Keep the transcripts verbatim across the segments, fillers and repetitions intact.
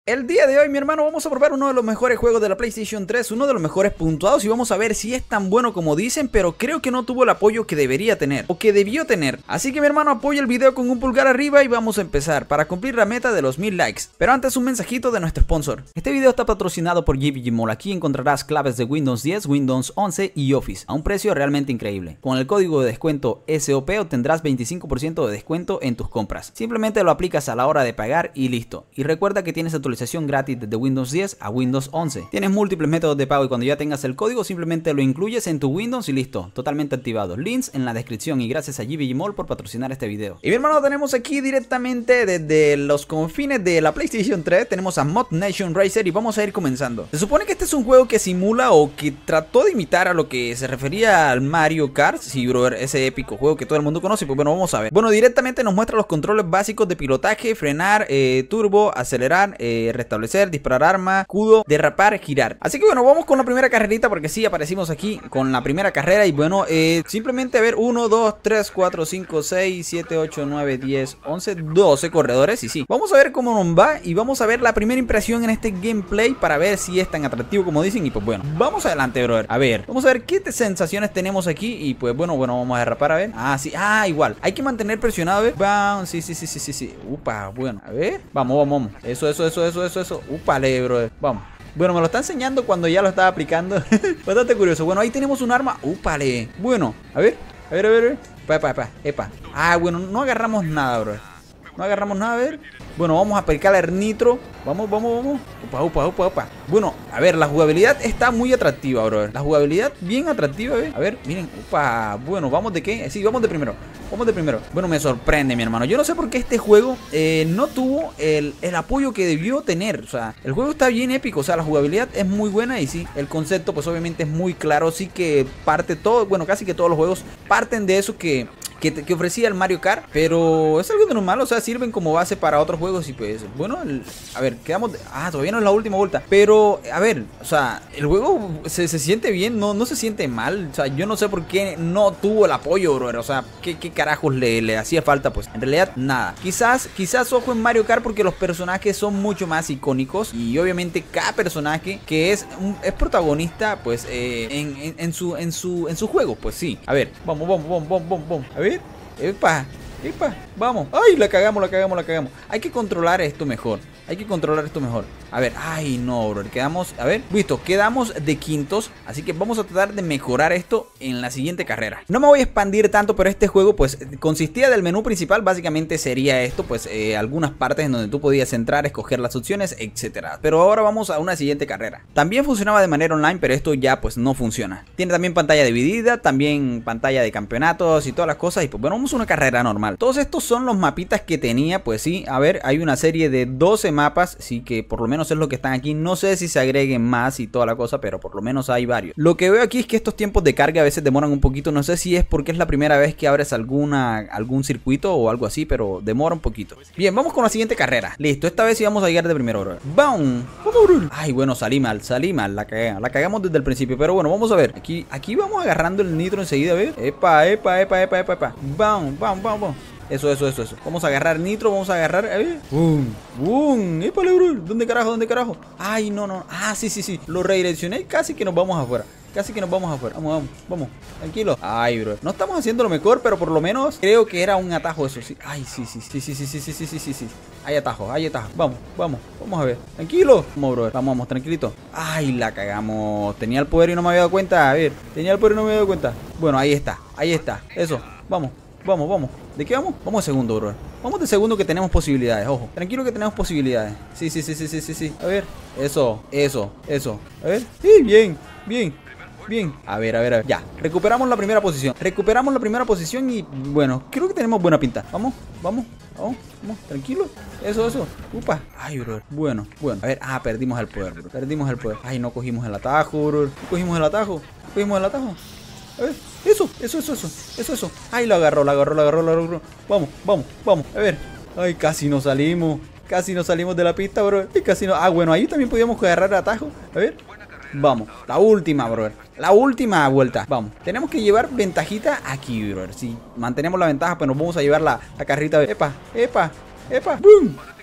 El día de hoy, mi hermano, vamos a probar uno de los mejores juegos de la PlayStation tres, uno de los mejores puntuados, y vamos a ver si es tan bueno como dicen, pero creo que no tuvo el apoyo que debería tener, o que debió tener. Así que, mi hermano, apoya el video con un pulgar arriba y vamos a empezar, para cumplir la meta de los mil likes. Pero antes, un mensajito de nuestro sponsor. Este video está patrocinado por G B G Mall. Aquí encontrarás claves de Windows diez, Windows once y Office, a un precio realmente increíble. Con el código de descuento S O P obtendrás veinticinco por ciento de descuento en tus compras. Simplemente lo aplicas a la hora de pagar y listo. Y recuerda que tienes actualización gratis de Windows diez a Windows once. Tienes múltiples métodos de pago y cuando ya tengas el código simplemente lo incluyes en tu Windows y listo, totalmente activado. Links en la descripción y gracias a G B G Mall por patrocinar este video. Y mi hermano, lo tenemos aquí directamente desde los confines de la PlayStation tres. Tenemos a Mod Nation Racer y vamos a ir comenzando. Se supone que este es un juego que simula o que trató de imitar a lo que se refería al Mario Kart. Sí, brother, ese épico juego que todo el mundo conoce. Pues bueno, vamos a ver. Bueno, directamente nos muestra los controles básicos de pilotaje: frenar, eh, turbo, acelerar, eh, restablecer, disparar arma, escudo, derrapar, girar. Así que bueno, vamos con la primera carrerita porque sí, aparecimos aquí con la primera carrera. Y bueno, eh, simplemente a ver, uno, dos, tres, cuatro, cinco, seis, siete, ocho, nueve, diez, once, doce corredores. Y sí, vamos a ver cómo nos va y vamos a ver la primera impresión en este gameplay para ver si es tan atractivo como dicen. Y pues bueno, vamos adelante, brother. A ver, vamos a ver qué sensaciones tenemos aquí. Y pues bueno, bueno, vamos a derrapar, a ver. Ah, sí, ah, igual, hay que mantener presionado, a ver. Bam, sí, sí, sí, sí, sí, sí. Upa, bueno, a ver, vamos, vamos, vamos. Eso, eso, eso, eso, eso, eso. Upale, brother, vamos. Bueno, me lo está enseñando cuando ya lo estaba aplicando. Bastante curioso. Bueno, ahí tenemos un arma. Upale. Bueno, a ver, a ver, a ver, a ver. Epa, epa, epa, epa. Ah, bueno, no agarramos nada, bro. No agarramos nada, a ver. Bueno, vamos a aplicar el nitro. Vamos, vamos, vamos. Upa, upa, upa, upa. Bueno, a ver, la jugabilidad está muy atractiva, bro. La jugabilidad bien atractiva, a ver. A ver, miren, upa. Bueno, ¿vamos de qué? Sí, vamos de primero. Vamos de primero. Bueno, me sorprende, mi hermano. Yo no sé por qué este juego eh, no tuvo el, el apoyo que debió tener. O sea, el juego está bien épico. O sea, la jugabilidad es muy buena y sí, el concepto pues obviamente es muy claro. Sí que parte todo, bueno, casi que todos los juegos parten de eso que... Que, que ofrecía el Mario Kart, pero es algo de normal, o sea, sirven como base para otros juegos y pues, bueno, el, a ver, quedamos, de, ah, todavía no es la última vuelta, pero, a ver, o sea, el juego se, se siente bien, no, no se siente mal, o sea, yo no sé por qué no tuvo el apoyo, bro, o sea, qué, qué carajos le, le hacía falta, pues, en realidad, nada, quizás, quizás ojo en Mario Kart porque los personajes son mucho más icónicos y obviamente cada personaje que es, un, es protagonista, pues, eh, en, en, en, su, en, su, en su juego, pues sí, a ver, vamos, vamos, vamos, vamos, vamos, vamos, a ver. Epa, epa, vamos. Ay, la cagamos, la cagamos, la cagamos. Hay que controlar esto mejor. Hay que controlar esto mejor. A ver, ay no, bro, quedamos, a ver, listo, quedamos de quintos. Así que vamos a tratar de mejorar esto en la siguiente carrera. No me voy a expandir tanto, pero este juego pues consistía del menú principal. Básicamente sería esto, pues eh, algunas partes en donde tú podías entrar, escoger las opciones, etcétera. Pero ahora vamos a una siguiente carrera. También funcionaba de manera online, pero esto ya pues no funciona. Tiene también pantalla dividida, también pantalla de campeonatos y todas las cosas. Y pues bueno, vamos a una carrera normal. Todos estos son los mapitas que tenía, pues sí. A ver, hay una serie de doce mapas, sí, que por lo menos es lo que están aquí. No sé si se agreguen más y toda la cosa, pero por lo menos hay varios. Lo que veo aquí es que estos tiempos de carga a veces demoran un poquito. No sé si es porque es la primera vez que abres alguna, algún circuito o algo así, pero demora un poquito. Bien, vamos con la siguiente carrera. Listo, esta vez sí vamos a llegar de primero, bro. ¡Bam! Ay, bueno, salí mal, salí mal. La cagamos, la cagamos desde el principio. Pero bueno, vamos a ver. Aquí, aquí vamos agarrando el nitro enseguida, ¿ves? Epa, epa, epa, epa, epa, epa. ¡Bam, bam, bam, bam! Eso, eso, eso, eso. Vamos a agarrar nitro, vamos a agarrar. A ver. ¡Bum! ¡Bum! ¡Épale, bro! ¿Dónde carajo? ¿Dónde carajo? Ay, no, no. Ah, sí, sí, sí. Lo redireccioné. Casi que nos vamos afuera. Casi que nos vamos afuera. Vamos, vamos, vamos. Tranquilo. Ay, bro. No estamos haciendo lo mejor, pero por lo menos creo que era un atajo eso, sí. Ay, sí, sí, sí, sí, sí, sí, sí, sí, sí, sí, sí. Hay atajo, hay atajo. Vamos, vamos. Vamos a ver. Tranquilo. Vamos, bro. Vamos, vamos, tranquilito. Ay, la cagamos. Tenía el poder y no me había dado cuenta. A ver. Tenía el poder y no me había dado cuenta. Bueno, ahí está. Ahí está. Eso. Vamos. Vamos, vamos. ¿De qué vamos? Vamos de segundo, bro. Vamos de segundo que tenemos posibilidades, ojo. Tranquilo que tenemos posibilidades. Sí, sí, sí, sí, sí, sí, sí. A ver. Eso, eso, eso. A ver. Sí, bien, bien. Bien, a ver, a ver, a ver. Ya, recuperamos la primera posición. Recuperamos la primera posición y bueno, creo que tenemos buena pinta. Vamos, vamos, vamos, vamos, tranquilo. Eso, eso, upa. Ay, bro, bueno, bueno. A ver, ah, perdimos el poder, bro. Perdimos el poder. Ay, no cogimos el atajo, bro. No cogimos el atajo. No cogimos el atajo. A ver, eso, eso, eso, eso, eso, eso. Ay, lo agarró, lo agarró, lo agarró, lo agarró. Vamos, vamos, vamos, a ver. Ay, casi nos salimos. Casi nos salimos de la pista, bro. Y casi no. Ah, bueno, ahí también podíamos agarrar el atajo. A ver. Vamos, la última, brother. La última vuelta. Vamos, tenemos que llevar ventajita aquí, brother. Si mantenemos la ventaja, pues nos vamos a llevar la, la carrita. Epa, epa, epa. ¡Bum!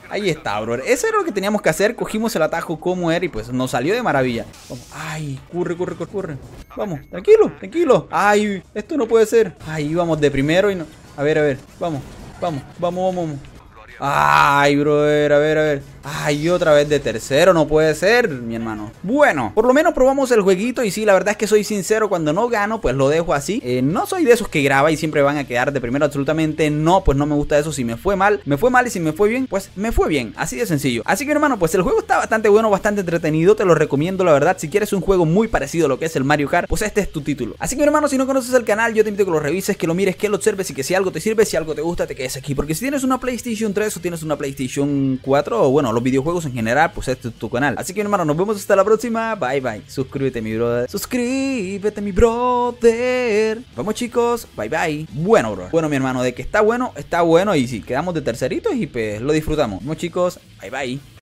Ahí está, bro. Eso era lo que teníamos que hacer. Cogimos el atajo como era y pues nos salió de maravilla. Vamos. Ay, corre, corre, corre, corre. Vamos, tranquilo, tranquilo. Ay, esto no puede ser. Ay, vamos de primero y no. A ver, a ver. Vamos, vamos, vamos, vamos. Ay, brother, a ver, a ver. Ay, otra vez de tercero, no puede ser, mi hermano. Bueno, por lo menos probamos el jueguito. Y sí, la verdad es que soy sincero, cuando no gano, pues lo dejo así. eh, No soy de esos que graba y siempre van a quedar de primero. Absolutamente no, pues no me gusta eso. Si me fue mal, me fue mal, y si me fue bien, pues me fue bien, así de sencillo. Así que mi hermano, pues el juego está bastante bueno, bastante entretenido. Te lo recomiendo, la verdad. Si quieres un juego muy parecido a lo que es el Mario Kart, pues este es tu título. Así que mi hermano, si no conoces el canal, yo te invito a que lo revises, que lo mires, que lo observes, y que si algo te sirve, si algo te gusta, te quedes aquí. Porque si tienes una PlayStation tres o tienes una PlayStation cuatro, o bueno, los videojuegos en general, pues este es tu canal. Así que mi hermano, nos vemos hasta la próxima. Bye bye. Suscríbete, mi brother. Suscríbete, mi brother. Vamos, chicos. Bye bye. Bueno, bro. Bueno, mi hermano, de que está bueno, está bueno. Y si quedamos de terceritos y pues lo disfrutamos. Vamos, chicos. Bye bye.